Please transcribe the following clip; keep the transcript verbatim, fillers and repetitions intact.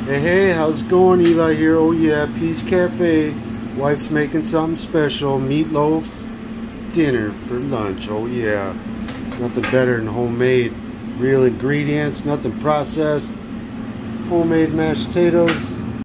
Hey, hey, how's it going? Eli here. Oh yeah, Pease Cafe. Wife's making something special. Meatloaf dinner for lunch. Oh yeah. Nothing better than homemade. Real ingredients, nothing processed. Homemade mashed potatoes.